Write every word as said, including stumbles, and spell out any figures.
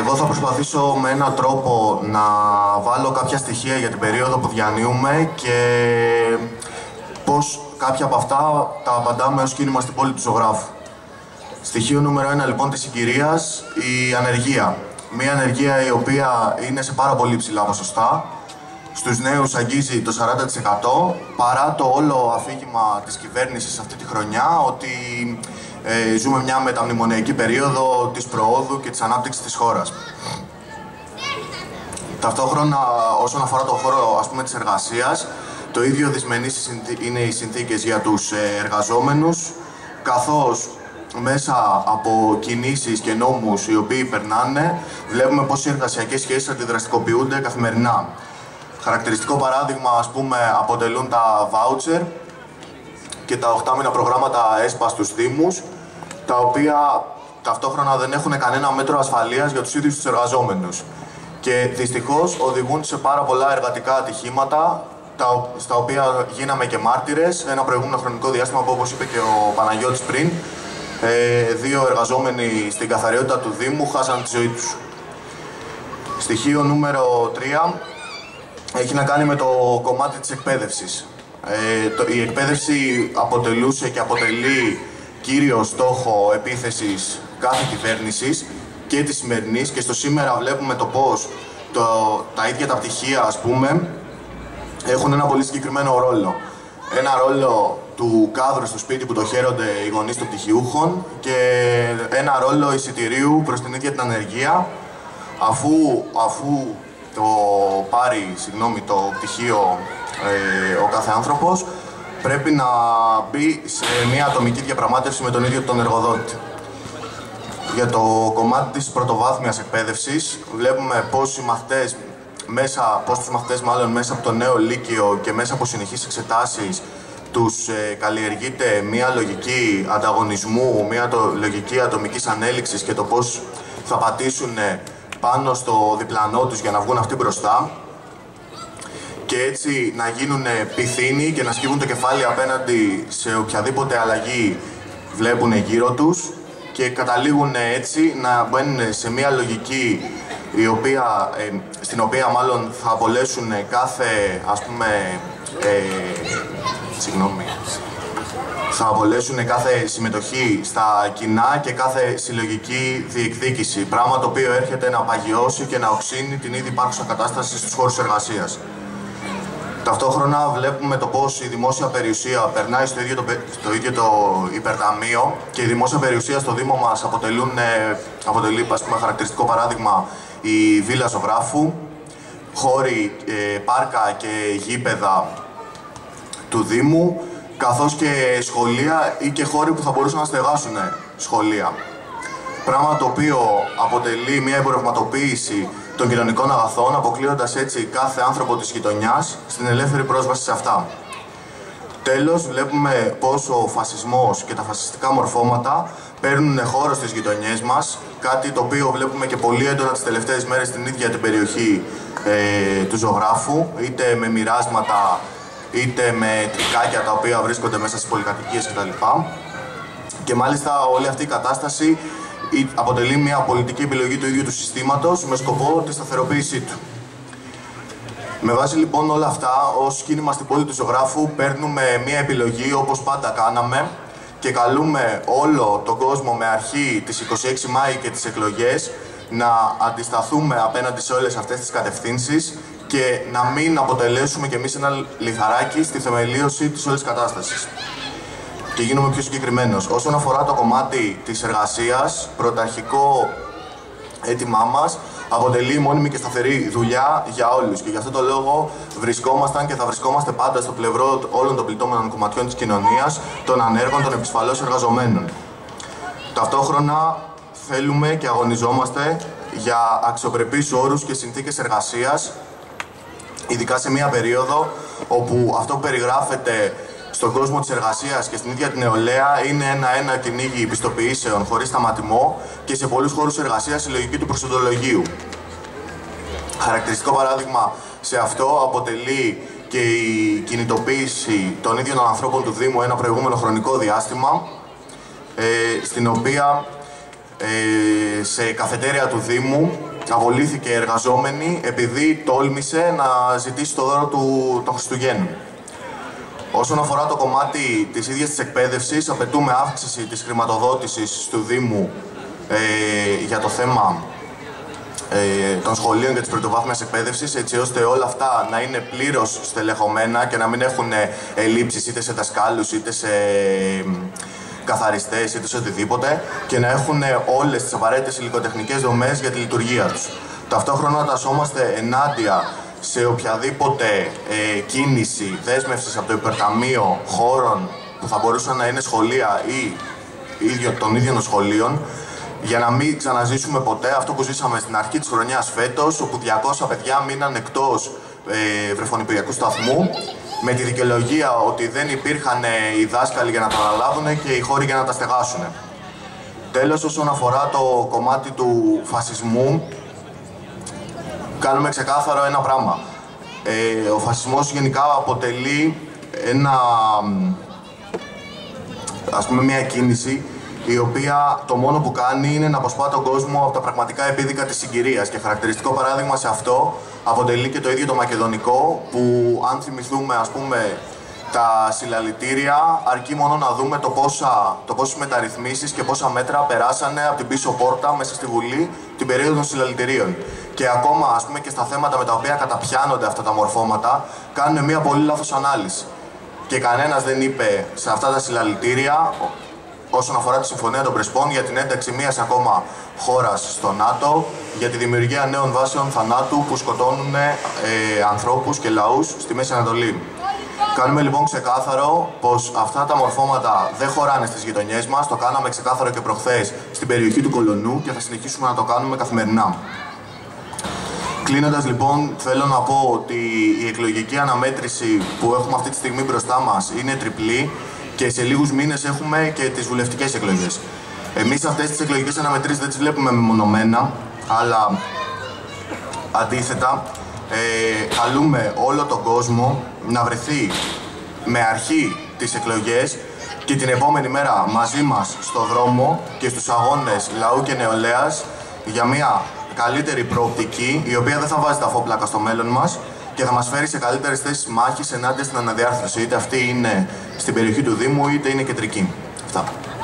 Εγώ θα προσπαθήσω με έναν τρόπο να βάλω κάποια στοιχεία για την περίοδο που διανύουμε και πώς κάποια από αυτά τα απαντάμε ως κίνημα στην πόλη του ζωγράφου. Στοιχείο νούμερο ένα λοιπόν της συγκυρίας, η ανεργία. Μια ανεργία η οποία είναι σε πάρα πολύ ψηλά ποσοστά. Στους νέους αγγίζει το σαράντα τοις εκατό, παρά το όλο αφήγημα της κυβέρνησης αυτή τη χρονιά ότι ε, ζούμε μια μεταμνημονιακή περίοδο της προόδου και της ανάπτυξης της χώρας. Ταυτόχρονα, όσον αφορά το χώρο ας πούμε, της εργασίας, το ίδιο δυσμενείς είναι οι συνθήκες για τους εργαζόμενους, καθώς μέσα από κινήσεις και νόμους οι οποίοι περνάνε, βλέπουμε πως οι εργασιακές σχέσεις αντιδραστικοποιούνται καθημερινά. Χαρακτηριστικό παράδειγμα, ας πούμε, αποτελούν τα voucher και τα οχτάμινα προγράμματα ΕΣΠΑ στους Δήμους, τα οποία ταυτόχρονα δεν έχουν κανένα μέτρο ασφαλείας για τους ίδιους τους εργαζόμενους. Και δυστυχώς οδηγούν σε πάρα πολλά εργατικά ατυχήματα, τα, στα οποία γίναμε και μάρτυρες. Ένα προηγούμενο χρονικό διάστημα, που όπως είπε και ο Παναγιώτης πριν, ε, δύο εργαζόμενοι στην καθαριότητα του Δήμου χάσαν τη ζωή τους. Στοιχείο νούμερο τρία έχει να κάνει με το κομμάτι της εκπαίδευσης. Ε, το, η εκπαίδευση αποτελούσε και αποτελεί κύριο στόχο επίθεσης κάθε κυβέρνησης και της σημερινής, και στο σήμερα βλέπουμε το πώς το, τα ίδια τα πτυχία, ας πούμε, έχουν ένα πολύ συγκεκριμένο ρόλο. Ένα ρόλο του κάδρου στο σπίτι που το χαίρονται οι γονείς των πτυχιούχων και ένα ρόλο εισιτηρίου προς την ίδια την ανεργία, αφού, αφού το πάρει συγγνώμη, το πτυχίο ε, ο κάθε άνθρωπος, πρέπει να μπει σε μια ατομική διαπραγμάτευση με τον ίδιο τον εργοδότη. Για το κομμάτι της πρωτοβάθμιας εκπαίδευσης, βλέπουμε πώς οι μαθητές, μέσα, πώς τους μαθητές μάλλον μέσα από το νέο λύκειο και μέσα από συνεχείς εξετάσεις τους ε, καλλιεργείται μια λογική ανταγωνισμού, μια το, λογική ατομικής ανέλυξης και το πώς θα πατήσουν πάνω στο διπλανό τους για να βγουν αυτοί μπροστά και έτσι να γίνουν πυθύνοι και να σκύβουν το κεφάλι απέναντι σε οποιαδήποτε αλλαγή βλέπουν γύρω τους και καταλήγουν έτσι να μπαίνουν σε μια λογική η οποία, ε, στην οποία μάλλον θα απολέσουν κάθε, ας πούμε, ε, συγγνώμη, θα απολέσουν κάθε συμμετοχή στα κοινά και κάθε συλλογική διεκδίκηση, πράγμα το οποίο έρχεται να παγιώσει και να οξύνει την ήδη υπάρχουσα κατάσταση στους χώρους εργασίας. Ταυτόχρονα βλέπουμε το πώς η δημόσια περιουσία περνάει στο ίδιο το, στο ίδιο το υπερταμείο και η δημόσια περιουσία στο Δήμο μας αποτελούν, αποτελεί ας πούμε, χαρακτηριστικό παράδειγμα η Βίλα Ζωγράφου, χώροι, ε, πάρκα και γήπεδα του Δήμου, καθώς και σχολεία ή και χώροι που θα μπορούσαν να στεγάσουν σχολεία. Πράγμα το οποίο αποτελεί μια εμπορευματοποίηση των κοινωνικών αγαθών, αποκλείοντας έτσι κάθε άνθρωπο της γειτονιάς στην ελεύθερη πρόσβαση σε αυτά. Τέλος, βλέπουμε πως ο φασισμός και τα φασιστικά μορφώματα παίρνουν χώρο στις γειτονιές μας, κάτι το οποίο βλέπουμε και πολύ έντονα τις τελευταίες μέρες στην ίδια την περιοχή ε, του Ζωγράφου, είτε με μοιράσματα, είτε με τρικάκια τα οποία βρίσκονται μέσα στις πολυκατοικίες κτλ. Και μάλιστα όλη αυτή η κατάσταση αποτελεί μια πολιτική επιλογή του ίδιου του συστήματος με σκοπό τη σταθεροποίησή του. Με βάση λοιπόν όλα αυτά, ως κίνημα στην πόλη του Ζωγράφου παίρνουμε μια επιλογή όπως πάντα κάναμε και καλούμε όλο τον κόσμο με αρχή τις είκοσι έξι Μάη και τις εκλογές να αντισταθούμε απέναντι σε όλες αυτές τις κατευθύνσεις και να μην αποτελέσουμε κι εμείς ένα λιθαράκι στη θεμελίωση της όλης κατάστασης. Και γίνομαι πιο συγκεκριμένος. Όσον αφορά το κομμάτι της εργασίας, πρωταρχικό αίτημά μας αποτελεί μόνιμη και σταθερή δουλειά για όλους. Και γι' αυτό το λόγο βρισκόμασταν και θα βρισκόμαστε πάντα στο πλευρό όλων των πληττόμενων κομματιών της κοινωνίας, των ανέργων, των επισφαλώς εργαζομένων. Ταυτόχρονα θέλουμε και αγωνιζόμαστε για αξιοπρεπείς όρους και συνθήκες εργασίας, ειδικά σε μια περίοδο όπου αυτό που περιγράφεται στον κόσμο της εργασίας και στην ίδια την νεολαία είναι ένα-ένα κυνήγι πιστοποιήσεων χωρίς σταματημό και σε πολλούς χώρους εργασίας η λογική του προσοντολογίου. Χαρακτηριστικό παράδειγμα σε αυτό αποτελεί και η κινητοποίηση των ίδιων ανθρώπων του Δήμου ένα προηγούμενο χρονικό διάστημα, ε, στην οποία ε, σε καφετέρια του Δήμου απολύθηκε εργαζόμενη επειδή τόλμησε να ζητήσει το δώρο του των Χριστουγέννων. Όσον αφορά το κομμάτι της ίδιας της εκπαίδευσης, απαιτούμε αύξηση της χρηματοδότησης του Δήμου ε, για το θέμα ε, των σχολείων και της πρωτοβάθμιας εκπαίδευσης, έτσι ώστε όλα αυτά να είναι πλήρως στελεχωμένα και να μην έχουν ελλείψεις είτε σε δασκάλους είτε σε καθαριστές είτε σε οτιδήποτε και να έχουν όλες τις απαραίτητες υλικοτεχνικές δομές για τη λειτουργία τους. Ταυτόχρονα τασσόμαστε ενάντια σε οποιαδήποτε ε, κίνηση δέσμευσης από το Υπερταμείο χώρων που θα μπορούσαν να είναι σχολεία ή ίδιο, των ίδιων σχολείων, για να μην ξαναζήσουμε ποτέ αυτό που ζήσαμε στην αρχή της χρονιάς φέτος, όπου διακόσια παιδιά μείναν εκτός ε, βρεφονιπηριακού σταθμού, με τη δικαιολογία ότι δεν υπήρχαν ε, οι δάσκαλοι για να τα αναλάβουν και οι χώροι για να τα στεγάσουν. Τέλος, όσον αφορά το κομμάτι του φασισμού, κάνουμε ξεκάθαρο ένα πράγμα. Ε, ο φασισμός γενικά αποτελεί ένα, ας πούμε, μια κίνηση η οποία το μόνο που κάνει είναι να αποσπά τον κόσμο από τα πραγματικά επίδικα της συγκυρίας και χαρακτηριστικό παράδειγμα σε αυτό αποτελεί και το ίδιο το μακεδονικό, που αν θυμηθούμε, ας πούμε, τα συλλαλητήρια, αρκεί μόνο να δούμε το, πόσα, το πόσες μεταρρυθμίσεις και πόσα μέτρα περάσανε από την πίσω πόρτα μέσα στη Βουλή την περίοδο των συλλαλητηρίων. Και ακόμα, ας πούμε, και στα θέματα με τα οποία καταπιάνονται αυτά τα μορφώματα, κάνουν μια πολύ λάθος ανάλυση. Και κανένας δεν είπε σε αυτά τα συλλαλητήρια, όσον αφορά τη Συμφωνία των Πρεσπών, για την ένταξη μιας ακόμα χώρας στο ΝΑΤΟ, για τη δημιουργία νέων βάσεων θανάτου που σκοτώνουν ε, ανθρώπους και λαούς στη Μέση Ανατολή. Κάνουμε λοιπόν ξεκάθαρο πως αυτά τα μορφώματα δεν χωράνε στις γειτονιές μας, το κάναμε ξεκάθαρο και προχθές στην περιοχή του Κολονού και θα συνεχίσουμε να το κάνουμε καθημερινά. Κλείνοντας λοιπόν, θέλω να πω ότι η εκλογική αναμέτρηση που έχουμε αυτή τη στιγμή μπροστά μας είναι τριπλή και σε λίγους μήνες έχουμε και τις βουλευτικές εκλογές. Εμείς αυτές τις εκλογικές αναμετρήσεις δεν τις βλέπουμε μεμονωμένα, αλλά αντίθετα ε, καλούμε όλο τον κόσμο να βρεθεί με αρχή τις εκλογές και την επόμενη μέρα μαζί μας στο δρόμο και στους αγώνες λαού και νεολαίας για μια καλύτερη προοπτική, η οποία δεν θα βάζει τα φόπλακα στο μέλλον μας και θα μας φέρει σε καλύτερες θέσεις μάχης ενάντια στην αναδιάρθρωση, είτε αυτή είναι στην περιοχή του Δήμου είτε είναι κεντρική. Αυτά.